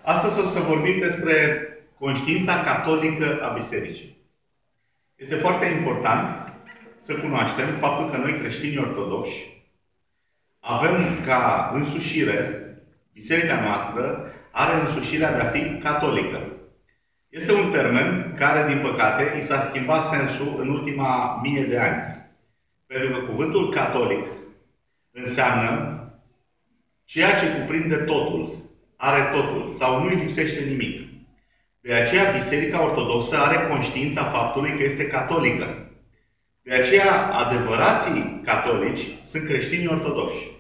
Astăzi o să vorbim despre conștiința catolică a Bisericii. Este foarte important să cunoaștem faptul că noi, creștinii ortodoxi, avem ca însușire, biserica noastră are însușirea de a fi catolică. Este un termen care, din păcate, i s-a schimbat sensul în ultima 1000 de ani. Pentru că cuvântul catolic înseamnă ceea ce cuprinde totul, are totul, sau nu îi lipsește nimic. De aceea, Biserica Ortodoxă are conștiința faptului că este catolică. De aceea, adevărații catolici sunt creștinii ortodoxi.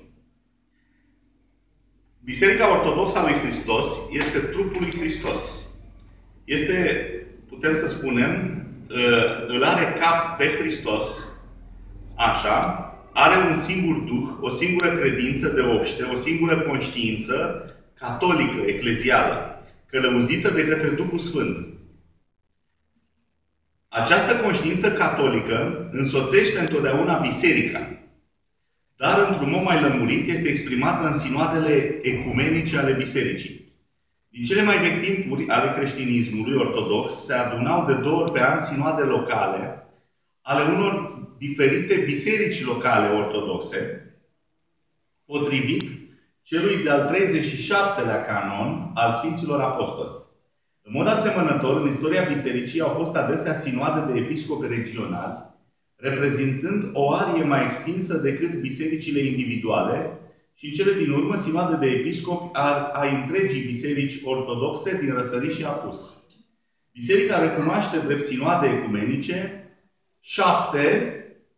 Biserica Ortodoxă a lui Hristos este trupul lui Hristos. Este, putem să spunem, îl are cap pe Hristos, așa, are un singur duh, o singură credință de obște, o singură conștiință catolică, eclezială, călăuzită de către Duhul Sfânt. Această conștiință catolică însoțește întotdeauna biserica, dar într-un mod mai lămurit este exprimată în sinoadele ecumenice ale bisericii. Din cele mai vechi timpuri ale creștinismului ortodox se adunau de 2 ori pe an sinoade locale ale unor diferite biserici locale ortodoxe, potrivit celui de-al 37-lea canon al Sfinților Apostoli. În mod asemănător, în istoria bisericii au fost adesea sinoade de episcopi regionali, reprezentând o arie mai extinsă decât bisericile individuale și, în cele din urmă, sinoade de episcopi ai întregii biserici ortodoxe din răsărit și apus. Biserica recunoaște drept sinoade ecumenice 7,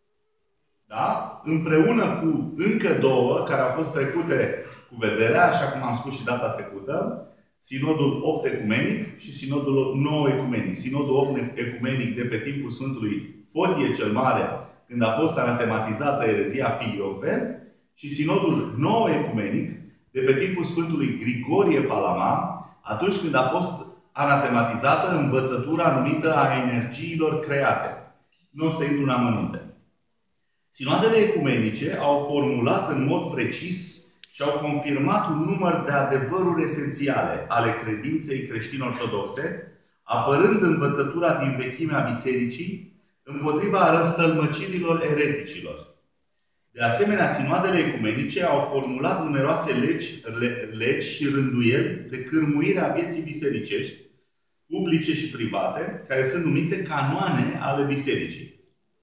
da? Împreună cu încă 2 care au fost trecute cu vederea, așa cum am spus și data trecută, Sinodul 8 ecumenic și Sinodul 9 ecumenic. Sinodul 8 ecumenic de pe timpul Sfântului Fotie cel Mare, când a fost anatematizată erezia Filioque, și Sinodul 9 ecumenic de pe timpul Sfântului Grigorie Palama, atunci când a fost anatematizată învățătura numită a energiilor create. Nu o să intru în amănunte. Sinoadele ecumenice au formulat în mod precis și au confirmat un număr de adevăruri esențiale ale credinței creștin-ortodoxe, apărând învățătura din vechimea bisericii împotriva răstălmăcirilor ereticilor. De asemenea, sinoadele ecumenice au formulat numeroase legi și rânduieli de cârmuire a vieții bisericești, publice și private, care sunt numite canoane ale bisericii.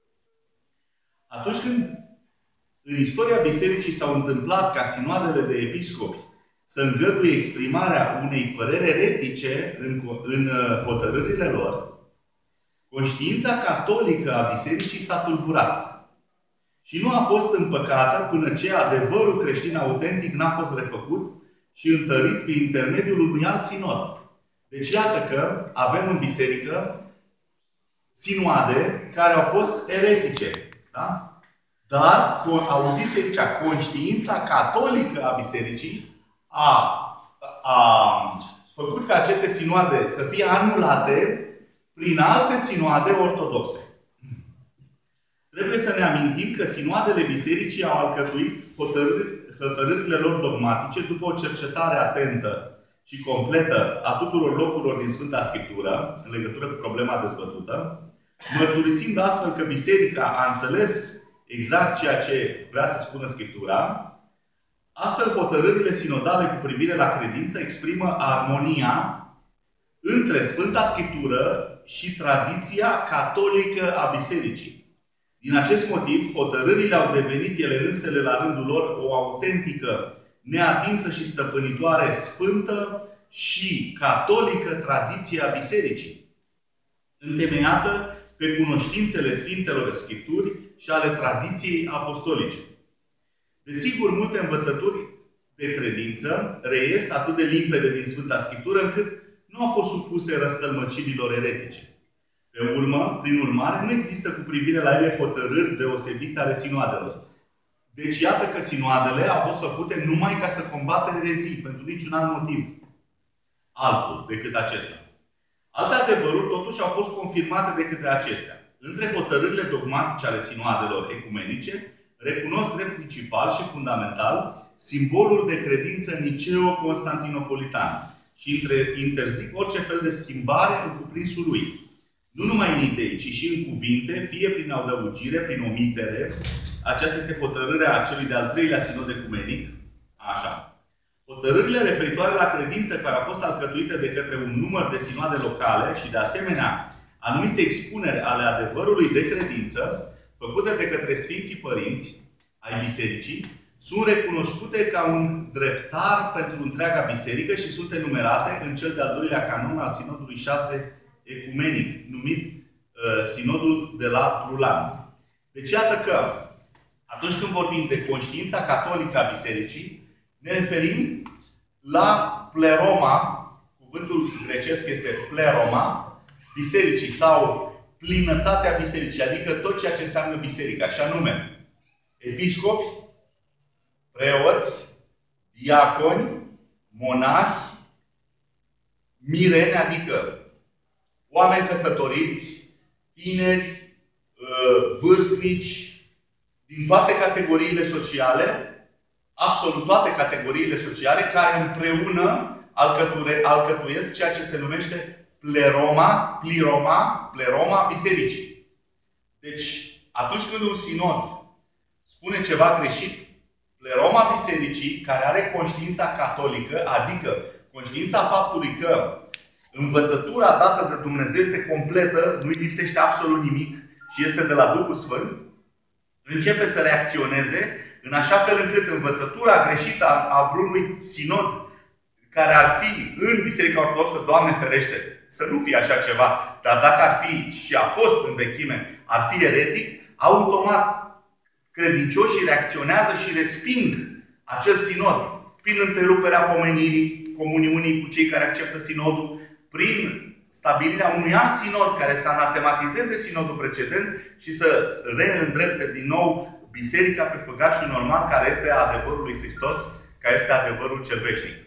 Atunci când în istoria bisericii s-au întâmplat ca sinoadele de episcopi să îngăduie exprimarea unei păreri eretice în hotărârile lor, conștiința catolică a bisericii s-a tulburat și nu a fost împăcată până ce adevărul creștin autentic n-a fost refăcut și întărit prin intermediul unui alt sinod. Deci iată că avem în biserică sinoade care au fost eretice. Da? Dar, auziți aici, conștiința catolică a bisericii a făcut ca aceste sinoade să fie anulate prin alte sinoade ortodoxe. Trebuie să ne amintim că sinoadele bisericii au alcătuit hotărârile lor dogmatice după o cercetare atentă și completă a tuturor locurilor din Sfânta Scriptură, în legătură cu problema dezbătută, mărturisind astfel că biserica a înțeles exact ceea ce vrea să spună Scriptura. Astfel, hotărârile sinodale cu privire la credință exprimă armonia între Sfânta Scriptură și tradiția catolică a bisericii. Din acest motiv, hotărârile au devenit ele însele la rândul lor o autentică, neatinsă și stăpânitoare, sfântă și catolică tradiție a bisericii, întemeiată pe cunoștințele Sfintelor Scripturi și ale tradiției apostolice. Desigur, multe învățături de credință reies atât de limpede din Sfânta Scriptură, încât nu au fost supuse răstălmăcirilor eretice. Prin urmare, nu există cu privire la ele hotărâri deosebite ale sinoadelor. Deci iată că sinoadele au fost făcute numai ca să combată erezii, pentru niciun alt motiv altul decât acesta. Alte adevăruri totuși au fost confirmate de către acestea. Între hotărârile dogmatice ale sinoadelor ecumenice, recunosc drept principal și fundamental simbolul de credință niceo-constantinopolitan, și interzic orice fel de schimbare în cuprinsul lui. Nu numai în idei, ci și în cuvinte, fie prin adăugire, prin omitere. Aceasta este hotărârea celui de-al treilea sinod ecumenic. Așa. Hotărârile referitoare la credință care au fost alcătuite de către un număr de sinoade locale și, de asemenea, anumite expuneri ale adevărului de credință, făcute de către Sfinții Părinți ai Bisericii, sunt recunoscute ca un dreptar pentru întreaga biserică și sunt enumerate în cel de-al doilea canon al Sinodului 6 ecumenic, numit Sinodul de la Trulan. Deci iată că atunci când vorbim de conștiința catolică a bisericii, ne referim la pleroma, cuvântul grecesc este pleroma, bisericii sau plinătatea bisericii, adică tot ceea ce înseamnă biserica, și anume episcopi, preoți, diaconi, monahi, mireni, adică oameni căsătoriți, tineri, vârstnici, din toate categoriile sociale, absolut toate categoriile sociale, care împreună alcătuiesc ceea ce se numește pleroma bisericii. Deci, atunci când un sinod spune ceva greșit, pleroma bisericii, care are conștiința catolică, adică conștiința faptului că învățătura dată de Dumnezeu este completă, nu-i lipsește absolut nimic și este de la Duhul Sfânt, începe să reacționeze în așa fel încât învățătura greșită a vreunui sinod care ar fi în Biserica Ortodoxă, Doamne ferește, să nu fie așa ceva, dar dacă ar fi și a fost în vechime, ar fi eretic, automat credincioșii reacționează și resping acel sinod prin întreruperea pomenirii, comuniunii cu cei care acceptă sinodul, prin stabilirea unui alt sinod care să anatematizeze sinodul precedent și să reîndrepte din nou biserica pe făgașul normal care este adevărul lui Hristos, care este adevărul cel veșnic.